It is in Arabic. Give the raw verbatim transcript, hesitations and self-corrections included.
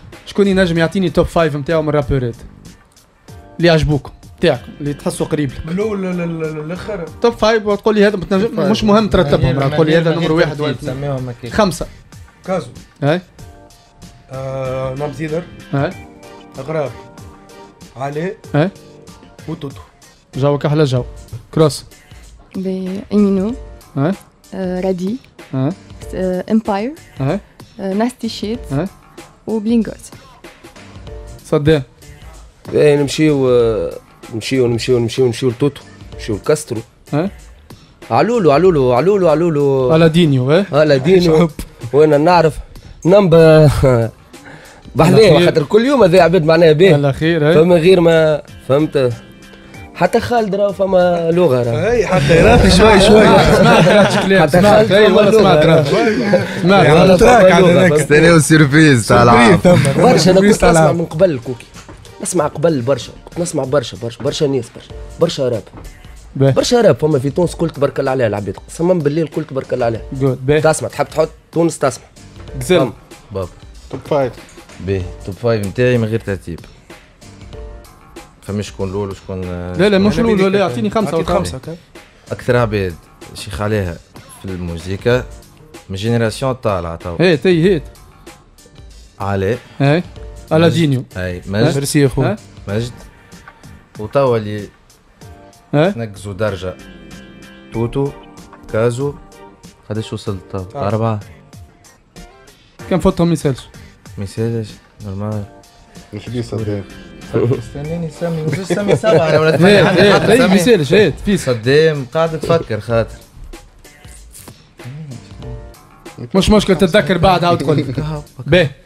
شكون ينجم يعطيني توب فايف نتاعو من الرابورات اللي عجبوكم تاعكم اللي تحسوا قريب لك؟ من الاول للاخر توب فايف وتقول لي هذا متنجم مش مهم ترتبهم، راه تقول لي هذا نمر واحد ولا اثنين خمسه. كازو اي آه نام زيدر اي اغراب علي اي وتوتو. جوك احلى جو. كروس بإيمينو اي رادي اي امباير اي ناستي شيت اي وبلينغوت. صدام ايه نمشيو نمشيو نمشيو نمشيو نمشيو لتوتو نمشيو لكاسترو اي علولو علولو علولو علولو على دينيو اي على دينيو. وانا نعرف نمبر بحذاه خاطر كل يوم هذا عباد معناها باهي على خير. فما غير ما فهمت حتى خالد راه فما لغه راه اي حتى يراقي شوي شوي. سمعت راتش كلام سمعت اي والله سمعت راتش سمعت على تراك على ذاك ستانيو سيرفيز تاع العام برشا. انا كنت نسمع من قبل الكوكي نسمع قبل برشا كنت نسمع برشا برشا برشا ناس برشا برشا راب برشا راب فما في تونس كل تبارك الله عليها العباد قسما بالله الكل تبارك الله عليها. جود باهي تسمع تحب تحط تونس تسمع قزل بابا توب فايف. باهي توب فايف نتاعي من غير ترتيب. فما شكون الاول وشكون لا لا مش الاول لا اعطيني خمسه خمسه. اكثر عباد شيخ عليها في الموسيقى من جينيراسيون طالعه تو. هيت هي هيت علي اي على دينيو اي مجد ميرسي يا خويا. مجد وتوا اللي اي نقزوا درجه توتو كازو. قداش وصلت تو؟ أربعة. كم فوتهم ما يسالش ما يسالش نورمال. الحديث هذا استناني سامي زوج سامي سبعة ولا هيت هيت هيت ما يسالش هيت في صدام قاعد تفكر خاطر مش مشكل تتذكر بعد عاود تقول باهي.